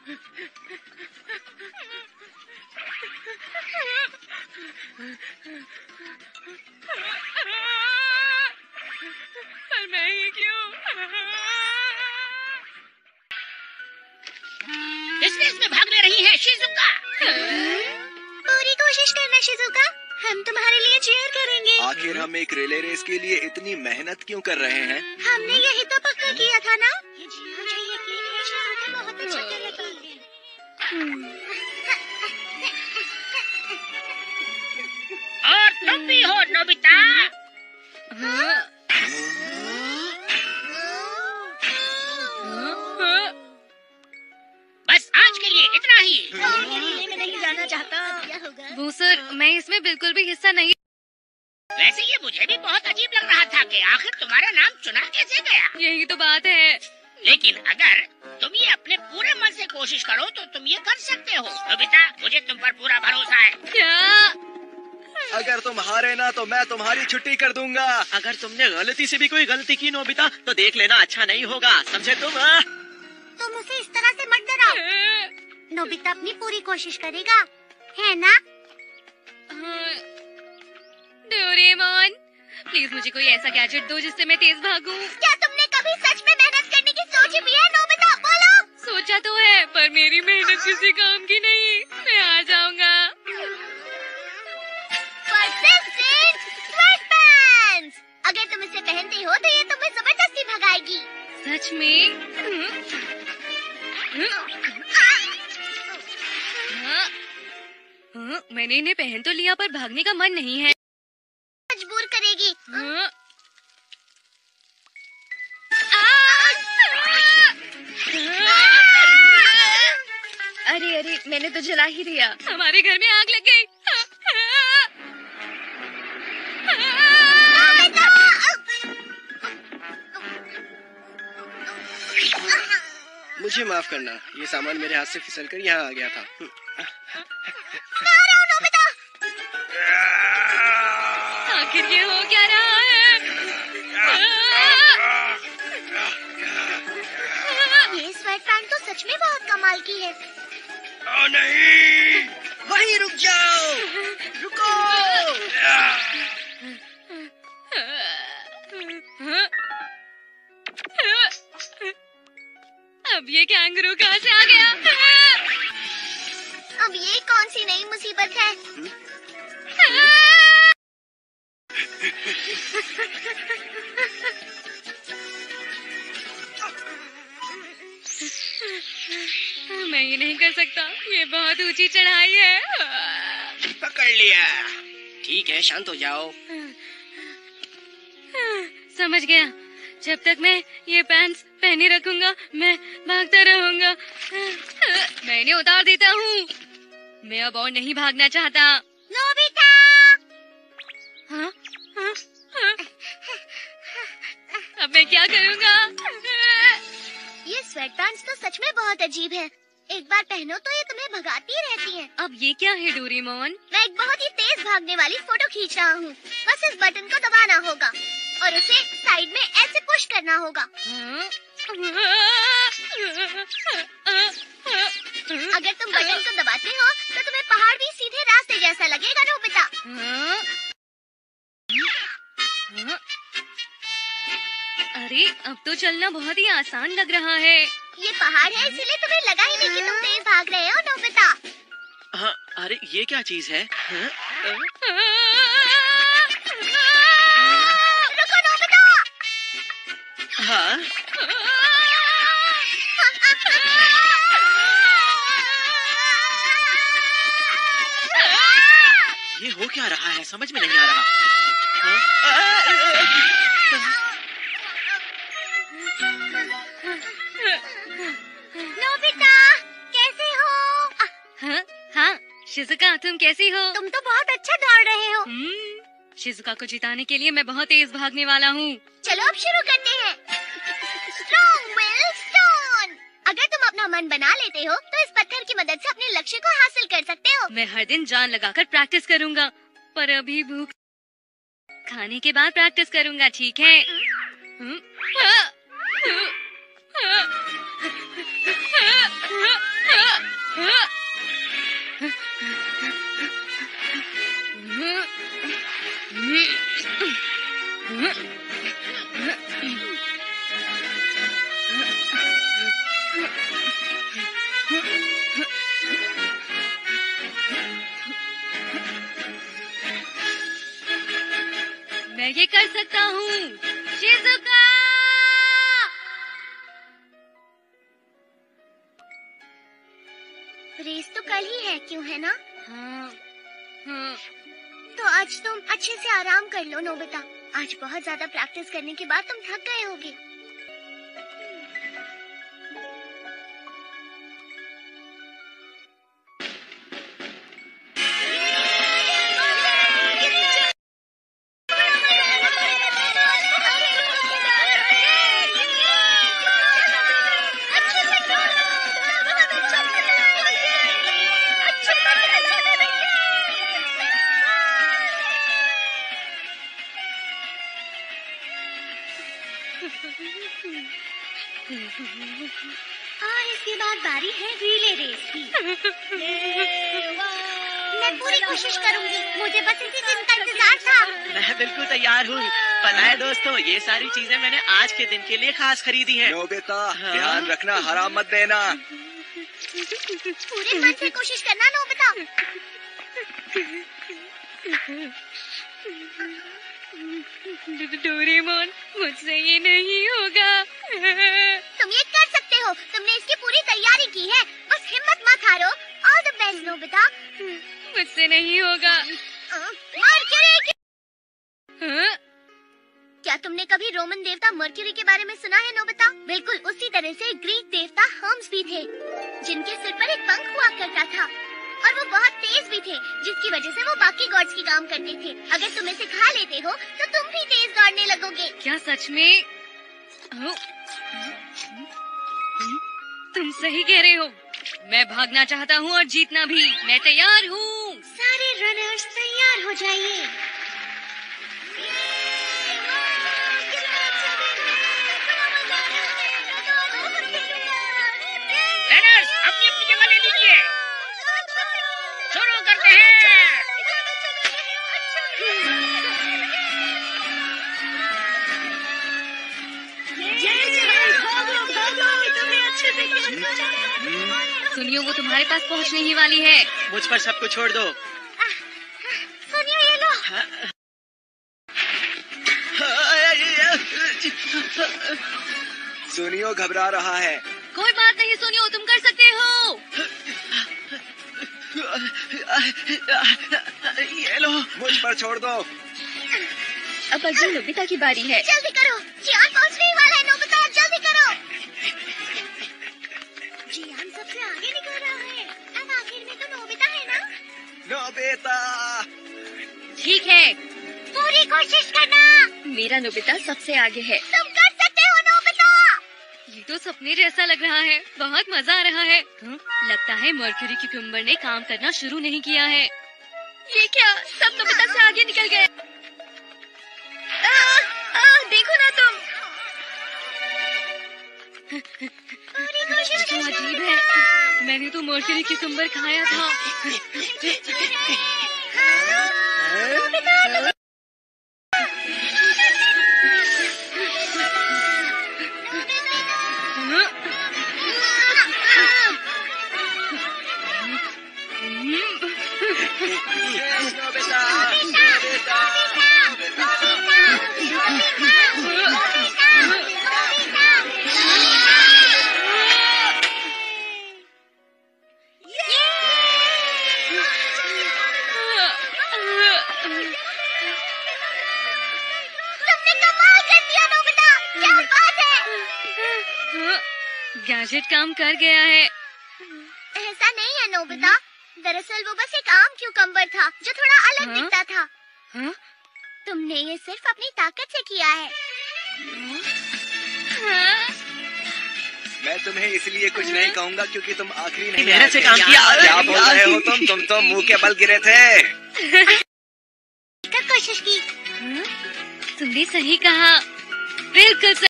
पर मैं ही क्यों? किस रेस में भाग ले रही है शिजुका? पूरी कोशिश करना शिजुका, हम तुम्हारे लिए चीयर करेंगे। आखिर हम एक रिले रेस के लिए इतनी मेहनत क्यों कर रहे हैं? हमने यही तो पक्का किया था ना। मुझे यकीन है शिजुका बहुत अच्छा करेगी। और तुम भी हो नोबिता? बस आज के लिए इतना ही। मैं नहीं जाना चाहता। क्या होगा? वो सर, मैं इसमें बिल्कुल भी हिस्सा नहीं। वैसे ये मुझे भी बहुत अजीब लग रहा था कि आखिर तुम्हारा नाम चुना कैसे गया। यही तो बात है। लेकिन अगर तुम ये अपने पूरे मन से कोशिश करो तो तुम ये कर सकते हो। नोबिता, मुझे तुम पर पूरा भरोसा है। क्या? अगर तुम हारे ना तो मैं तुम्हारी छुट्टी कर दूंगा। अगर तुमने गलती से भी कोई गलती की नोबिता तो देख लेना अच्छा नहीं होगा, समझे तुम? तुम उसे इस तरह से मत डराओ। नोबिता अपनी पूरी कोशिश करेगा, है ना? डोरेमोन, प्लीज मुझे कोई ऐसा गैजेट दो जिससे मैं तेज भागूं। क्या तुमने कभी सच में मेहनत करने की सोची भी है नोबिता? बोलो। सोचा तो है, पर मेरी मेहनत किसी काम की नहीं। मैं आ जाऊंगा। Persistent sweatpants! अगर तुम इसे पहनते हो तो ये तुम्हें जबरदस्ती भगाएगी। सच में? मैंने इन्हें पहन तो लिया पर भागने का मन नहीं है। मजबूर करेगी। अरे अरे, मैंने तो जला ही दिया। हमारे घर में आग लग गई। मुझे माफ करना, ये सामान मेरे हाथ से फिसलकर यहाँ आ गया था। आखिर ये हो क्या रहा है? ये स्वेटपैंट तो सच में बहुत कमाल की है। ओ नहीं, वहीं रुक जाओ, रुको। अब ये कैंगरू कहाँ से आ गया? अब ये कौन सी नई मुसीबत है? मैं ये नहीं कर सकता, ये बहुत ऊंची चढ़ाई है। पकड़ लिया। ठीक है, शांत हो जाओ। समझ गया, जब तक मैं ये पैंट्स पहने रखूंगा मैं भागता रहूंगा। मैं इन्हें उतार देता हूँ। मैं अब और नहीं भागना चाहता। नोबिता! हाँ? हाँ? हाँ? अब मैं क्या करूँगा? ये स्वेटपैंट्स तो सच में बहुत अजीब है। एक बार पहनो तो ये तुम्हें भगाती रहती हैं। अब ये क्या है डोरेमोन? मैं एक बहुत ही तेज भागने वाली फोटो खींच रहा हूँ। बस इस बटन को दबाना होगा और उसे साइड में ऐसे पुश करना होगा। अगर तुम बटन को दबाते हो तो तुम्हें पहाड़ भी सीधे रास्ते जैसा लगेगा नोबिता। अरे अब तो चलना बहुत ही आसान लग रहा है। ये पहाड़ है इसीलिए तुम्हें लगा ही नहीं कि तुम तेज भाग रहे हो नोबिता। हाँ, अरे ये क्या चीज है? रुको नोबिता। हाँ? ये हो क्या रहा है, समझ में नहीं आ रहा। नोबिता, कैसे हो? हाँ हाँ, शिजुका तुम कैसी हो? तुम तो बहुत अच्छा दौड़ रहे हो। शिजुका को जिताने के लिए मैं बहुत तेज भागने वाला हूँ। चलो अब शुरू करते हैं। Strong will stone. अगर तुम अपना मन बना लेते हो तो इस पत्थर की मदद से अपने लक्ष्य को हासिल कर सकते हो। मैं हर दिन जान लगाकर प्रैक्टिस करूँगा, पर अभी भूख खाने के बाद प्रैक्टिस करूँगा, ठीक है? मैं ये कर सकता हूँ। शिज़ुका! रेस तो कल ही है, क्यों है ना? हाँ। तो आज तुम अच्छे से आराम कर लो नोबिता। आज बहुत ज्यादा प्रैक्टिस करने के बाद तुम थक गए होगे। और इसके बाद बारी है रिले रेस की। मैं पूरी कोशिश करूंगी, मुझे बस इसी दिन का इंतजार था। मैं बिल्कुल तैयार हूँ। पता है दोस्तों, ये सारी चीजें मैंने आज के दिन के लिए खास खरीदी हैं। नोबिता, हाँ? ध्यान रखना, हराम मत देना। पूरे मन से कोशिश करना नोबिता। डोरेमोन, मुझसे ये नहीं होगा। तुम ये कर सकते हो, तुमने इसकी पूरी तैयारी की है। बस हिम्मत मत हारो। All the best Nobita. मुझसे नहीं होगा। मर्क्यूरी! हाँ? क्या तुमने कभी रोमन देवता मर्क्यूरी के बारे में सुना है नोबिता? बिल्कुल उसी तरह से ग्रीक देवता हर्म्स भी थे, जिनके सिर पर एक पंख हुआ करता था और वो बहुत तेज भी थे, जिसकी वजह से वो बाकी गॉड्स की काम करते थे। अगर तुम इसे खा लेते हो तो तुम भी तेज दौड़ने लगोगे। क्या सच में? तुम सही कह रहे हो। मैं भागना चाहता हूँ और जीतना भी। मैं तैयार हूँ। सारे रनर्स तैयार हो जाइए। रनर्स अपनी अपनी जगह ले लीजिए। शुरू करते हैं। सुनियो, वो तुम्हारे पास पहुँचने ही वाली है। मुझ पर सबको छोड़ दो। सुनियो, ये लो। सुनियो घबरा रहा है। कोई बात नहीं सुनियो, तुम कर सकते हो। ये लो। मुझ पर छोड़ दो। अब अगली नोबिता की बारी है। जल्दी करो, जियान पहुंचने ही वाला है नोबिता, जल्दी करो। जियान सबसे आगे निकल रहा है। अब आखिर में तो नोबिता है ना? नोबिता! ठीक है, पूरी कोशिश करना। मेरा नोबिता सबसे आगे है। तुम कर सकते हो नोबिता। ये तो सपने जैसा लग रहा है। बहुत मजा आ रहा है। लगता है मर्क्यूरी क्यूकम्बर ने काम करना शुरू नहीं किया है। ये क्या, सब नोबिता से आगे निकल गए। देखो ना तुम। पूरी कोशिश क्या करना अजीब है, मैंने तो मर्क्यूरी क्यूकम्बर खाया था। गैजेट काम कर गया है। ऐसा नहीं है नोबिता, दरअसल वो बस एक आम क्यूकम्बर था जो थोड़ा अलग दिखता था। तुमने ये सिर्फ अपनी ताकत से किया है। मैं तुम्हें इसलिए कुछ नहीं कहूँगा क्योंकि तुम आखिरी नहीं मेहनत से आए थे। काम किया। क्या बोल रहे हो तुम तो मुंह के बल गिरे थे। कर कोशिश की। तुमने सही कहा, बिल्कुल सही।